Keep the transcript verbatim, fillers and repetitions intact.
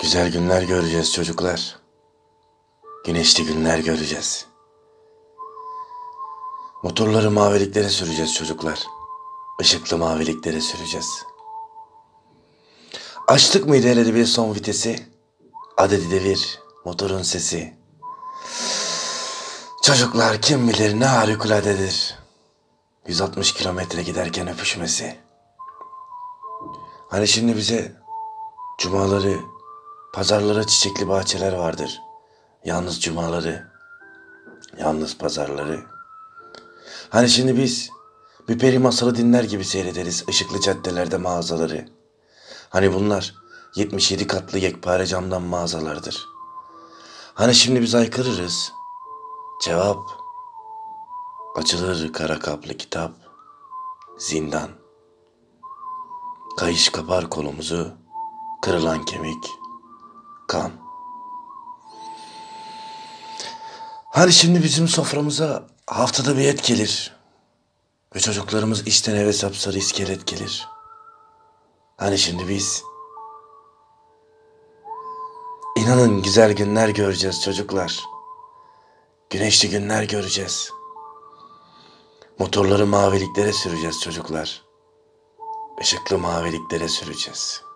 Güzel günler göreceğiz çocuklar. Güneşli günler göreceğiz. Motorları maviliklere süreceğiz çocuklar. Işıklı maviliklere süreceğiz. Açtık mıydı hele bir son vitesi? Adedi devir, motorun sesi. Çocuklar kim bilir ne harikuladedir. yüz altmış kilometre giderken öpüşmesi. Hani şimdi bize cumaları, pazarlara çiçekli bahçeler vardır. Yalnız cumaları, yalnız pazarları. Hani şimdi biz bir peri masalı dinler gibi seyrederiz ışıklı caddelerde mağazaları. Hani bunlar yetmiş yedi katlı yekpare camdan mağazalardır. Hani şimdi biz aykırırız. Cevap: açılır kara kaplı kitap, zindan. Kayış kapar kolumuzu, kırılan kemik, kan. Hani şimdi bizim soframıza haftada bir et gelir ve çocuklarımız işten eve sapsarı iskelet gelir. Hani şimdi biz, inanın güzel günler göreceğiz çocuklar. Güneşli günler göreceğiz. Motorları maviliklere süreceğiz çocuklar. Işıklı maviliklere süreceğiz.